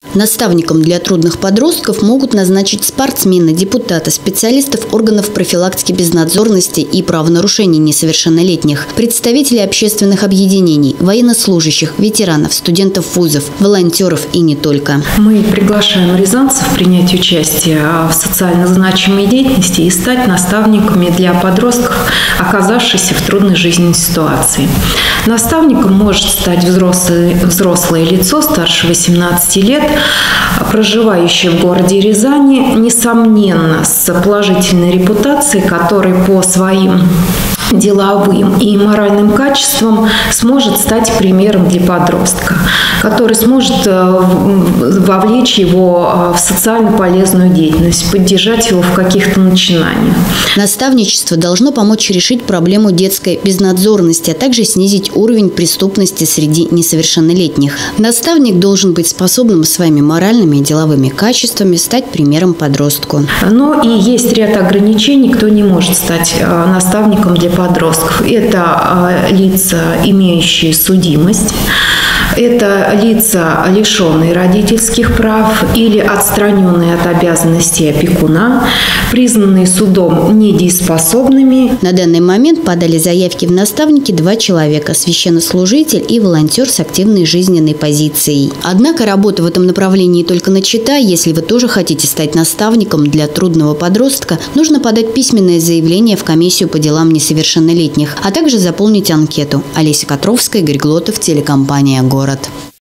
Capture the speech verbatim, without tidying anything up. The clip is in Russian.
Наставником для трудных подростков могут назначить спортсмена, депутата, специалистов органов профилактики безнадзорности и правонарушений несовершеннолетних, представителей общественных объединений, военнослужащих, ветеранов, студентов вузов, волонтеров и не только. Мы приглашаем рязанцев принять участие в социально значимой деятельности и стать наставниками для подростков, оказавшихся в трудной жизненной ситуации. Наставником может стать взрослое, взрослое лицо старше восемнадцати лет, проживающее в городе Рязани, несомненно, с положительной репутацией, который по своим деловым и моральным качествам сможет стать примером для подростка, который сможет вовлечь его в социально полезную деятельность, поддержать его в каких-то начинаниях. Наставничество должно помочь решить проблему детской безнадзорности, а также снизить уровень преступности среди несовершеннолетних. Наставник должен быть способным своими моральными и деловыми качествами стать примером подростку. Но и есть ряд ограничений, кто не может стать наставником для подростков. Это лица, имеющие судимость, это лица, лишенные родительских прав или отстраненные от обязанностей опекуна, признанные судом недееспособными. На данный момент подали заявки в наставники два человека – священнослужитель и волонтер с активной жизненной позицией. Однако работа в этом направлении только начата. Если вы тоже хотите стать наставником для трудного подростка, нужно подать письменное заявление в комиссию по делам несовершеннолетних, а также заполнить анкету. Олеся Котровская, Игорь Глотов, телекомпания «Город».